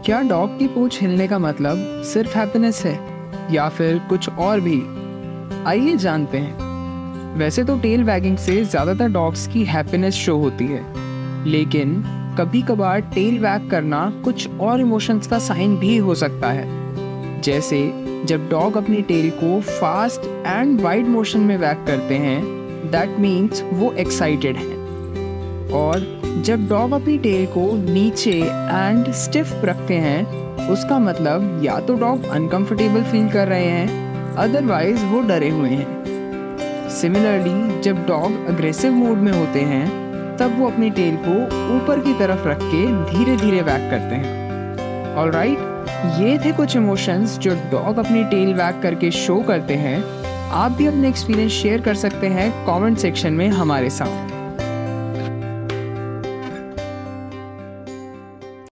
क्या डॉग की पूंछ हिलने का मतलब सिर्फ हैप्पीनेस है या फिर कुछ और भी? आइए जानते हैं। वैसे तो टेल वैगिंग से ज़्यादातर डॉग्स की हैप्पीनेस शो होती है, लेकिन कभी कभार टेल वैग करना कुछ और इमोशंस का साइन भी हो सकता है। जैसे जब डॉग अपनी टेल को फास्ट एंड वाइड मोशन में वैग करते हैं, दैट मीन्स वो एक्साइटेड हैं। और जब डॉग अपनी टेल को नीचे एंड स्टिफ रखते हैं, उसका मतलब या तो डॉग अनकंफर्टेबल फील कर रहे हैं, अदरवाइज वो डरे हुए हैं। सिमिलरली जब डॉग अग्रेसिव मूड में होते हैं, तब वो अपनी टेल को ऊपर की तरफ रख के धीरे धीरे वैग करते हैं। ऑलराइट, ये थे कुछ इमोशंस जो डॉग अपनी टेल वैग करके शो करते हैं। आप भी अपने एक्सपीरियंस शेयर कर सकते हैं कमेंट सेक्शन में हमारे साथ।